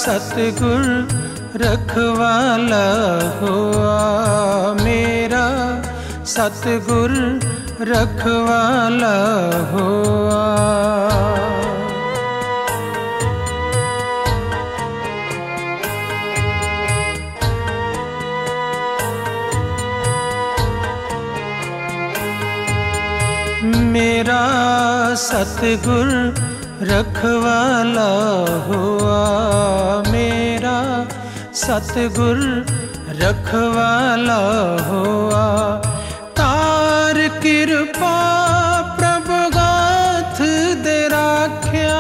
सतगुर रखवाला हुआ, मेरा सतगुर रखवाला हुआ। मेरा सतगुर रखवाला हुआ, मेरा सतगुर रखवाला हुआ। तार कृपा प्रभु गाथ दे राख्या,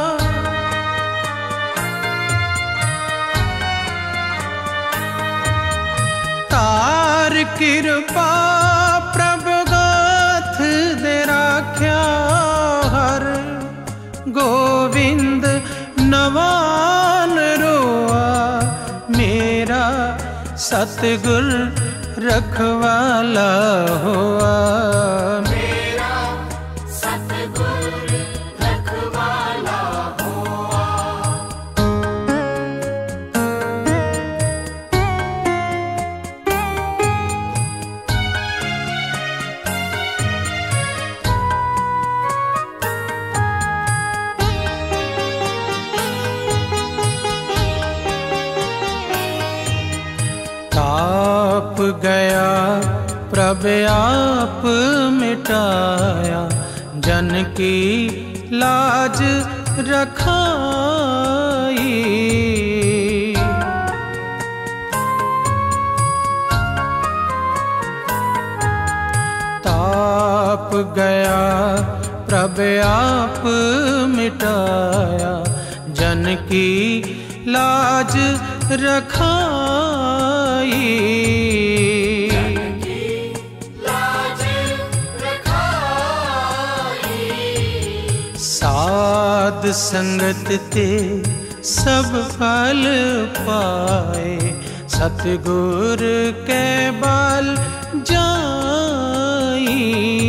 तार कृपा प्रभु गाथ दे राख्या। हर गोविंद नवान रोआ, मेरा सतगुर रखवाला हुआ। मेरा सतगुर रखवाला हुआ। ताप गया प्रभ आप मिटाया, जन की लाज रखाई। ताप गया प्रभ आप मिटाया, जन की लाज रखाई। साध संगत ते सब फल पाए, सतगुर के बल जाई।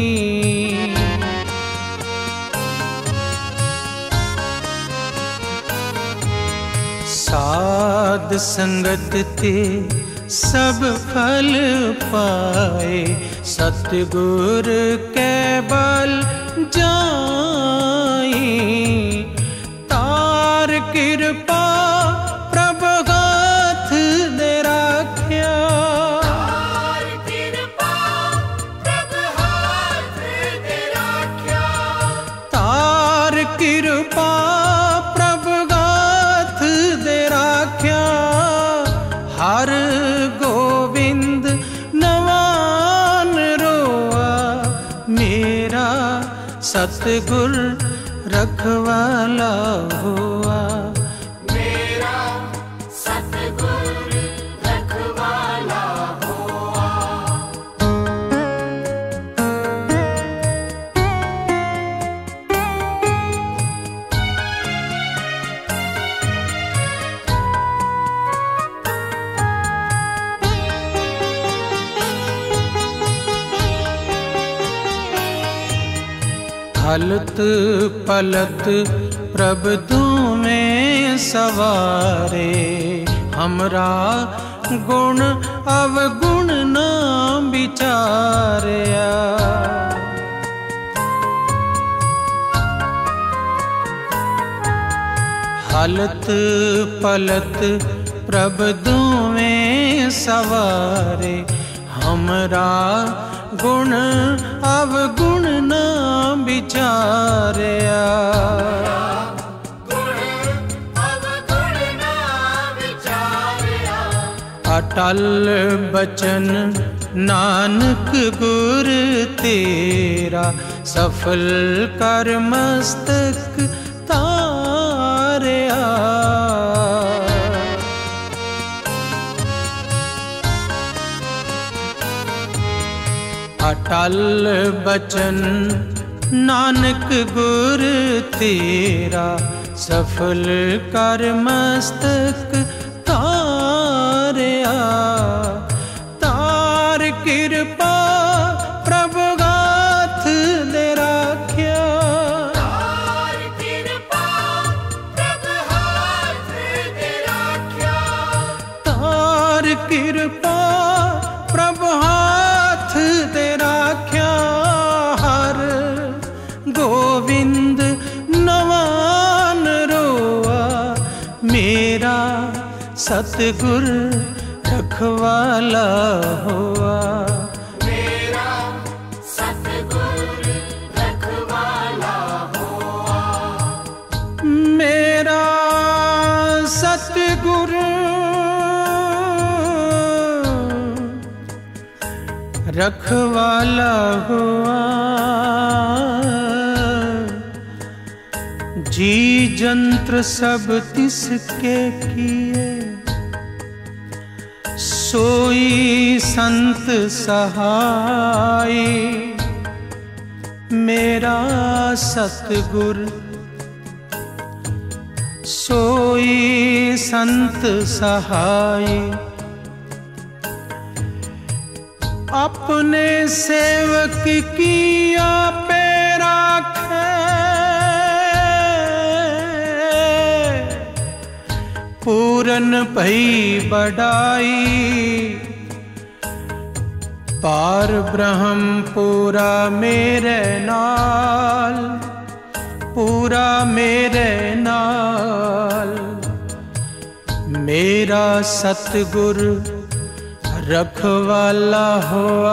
साध संगत ते सब फल पाए, सतगुर के बल जाई। तार कृपा प्रभु गाथ दे राख्या, तार कृपा प्रभु हाथ दे राख्या। तार कृपा प्रभु गाथ दे राख्या। हर गोविंद नवान रोआ, मेरा सतगुर रखवाला हुआ। मेरा सतगुर रखवाला हुआ। हलत पलत प्रभु में सवारे, हमरा गुण अवगुण न विचारया। हलत पलत प्रभु में सवारे, हमरा गुण अवगुण न विचारया। गुण अवगुण न विचारया। अटल बचन नानक गुर तेरा, सफल कर मस्तक तारया। अटल बचन नानक गुर तेरा, सफल कर मस्तक तारया। तार कृपा प्रभु गाथ दे राख्या, तार कृपा प्रभु हाथ दे सतगुर रखवाला हुआ। मेरा सतगुर रखवाला हुआ। मेरा सतगुर रखवाला हुआ। जी जंत्र सब तिसके किए, सोई संत सहाय। मेरा सतगुर सोई संत सहाय। अपने सेवक किया पे राखे, पूरन भई बढ़ाई। पार ब्रह्म पूरा मेरे नाल, पूरा मेरे नाल। मेरा सतगुर रखवाला हुआ।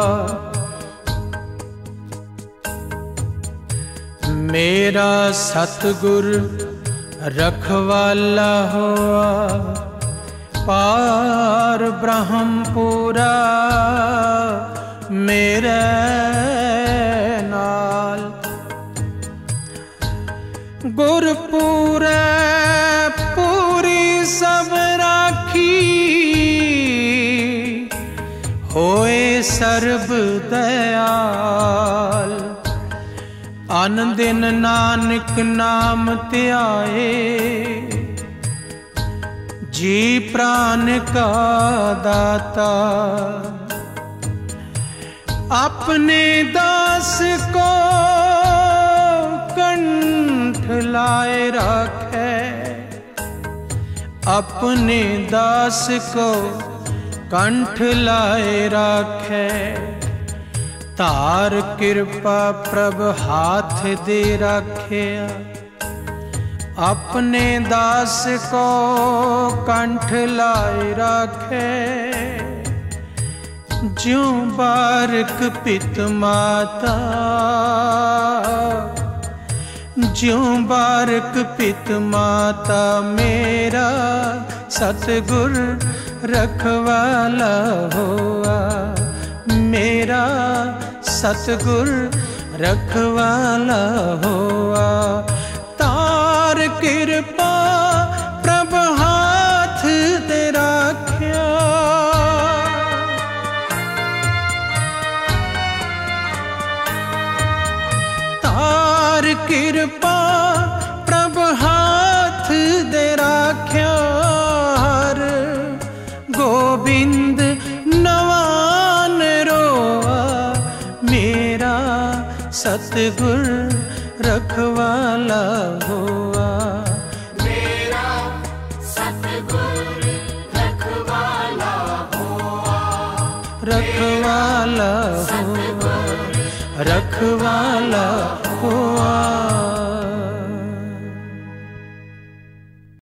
मेरा सतगुर रखवाला हुआ। पार ब्रह्म पूरा मेरे नाल। गुरपुरे पूरी सब राखी, होए सर्ब दयाल। अन दिन नानक नाम ध्याए, जी प्राण का दाता। अपने दास को कंठ लाए रखे, अपने दास को कंठ लाए रखे। तार कृपा प्रभ हाथ दे रखे, अपने दास को कंठ लाए रखे। ज्यों बारक पित माता, ज्यों बारक पित माता। मेरा सतगुर रखवाला हुआ। मेरा सतगुर रखवाला हुआ। तार कृपा प्रभ हाथ दे राख्या, तार कृपा प्रभ हाथ दे राख्या। हर गोबिंद नवान रोआ, मेरा सतगुर रखवाला हुआ। मेरा सतगुर रखवाला हुआ। रखवाला हुआ, रखवाला हुआ।